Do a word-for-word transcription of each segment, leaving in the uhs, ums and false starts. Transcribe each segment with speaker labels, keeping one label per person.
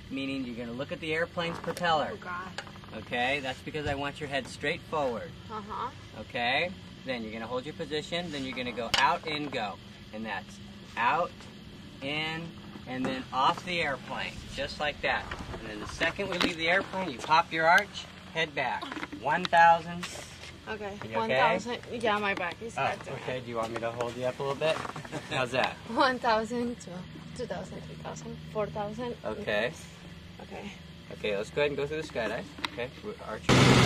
Speaker 1: meaning you're going to look at the airplane's propeller.
Speaker 2: Oh, God.
Speaker 1: Okay, that's because I want your head straight forward.
Speaker 2: Uh-huh.
Speaker 1: Okay, then you're going to hold your position, then you're going to go out, in, go. And that's out, in, and then off the airplane, just like that. And then the second we leave the airplane, you pop your arch, head back. one thousand.
Speaker 2: Okay,
Speaker 1: You
Speaker 2: one thousand.
Speaker 1: okay?
Speaker 2: Yeah, my back is
Speaker 1: Oh,
Speaker 2: hurting.
Speaker 1: okay, do you want me to hold you up a little bit? How's that?
Speaker 2: one thousand, two thousand, three thousand, four thousand.
Speaker 1: Okay.
Speaker 2: Okay.
Speaker 1: Okay, let's go ahead and go through the skydive. Okay, arch.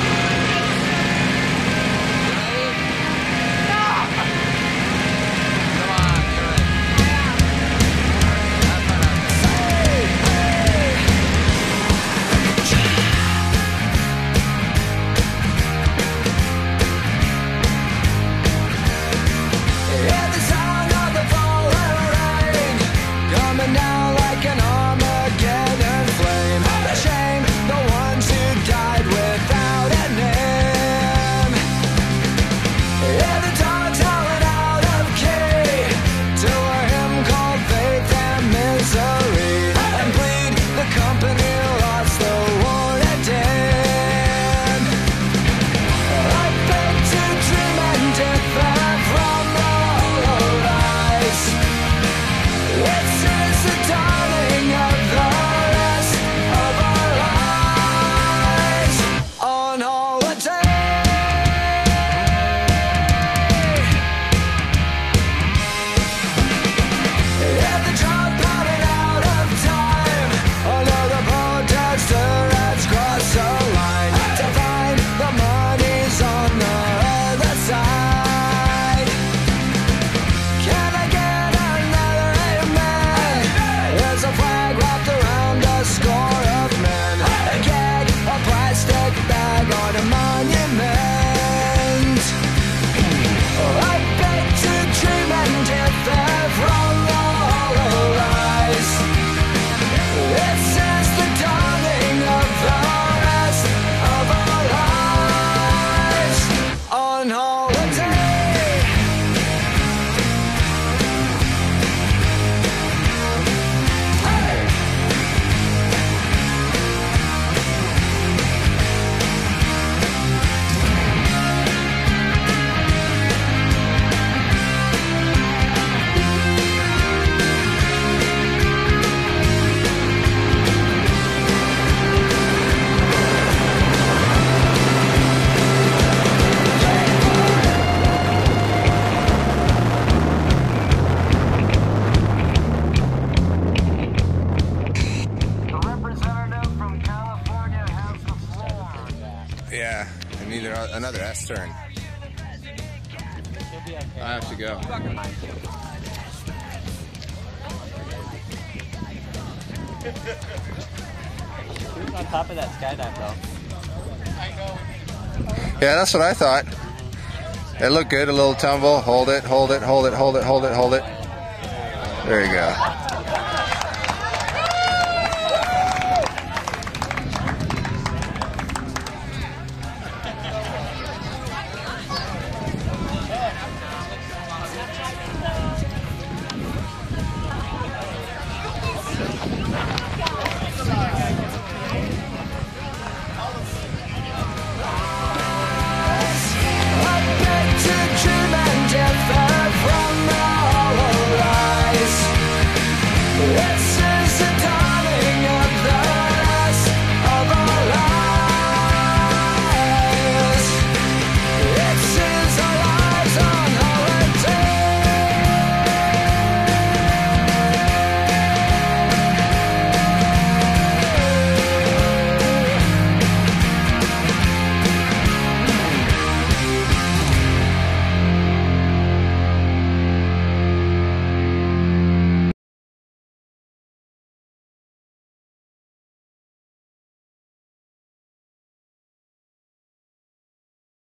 Speaker 3: Yeah, I need another S turn. I have to go.
Speaker 1: Who's on top of that skydive though?
Speaker 3: Yeah, that's what I thought. It looked good, a little tumble. Hold it, hold it, hold it, hold it, hold it, hold it. There you go.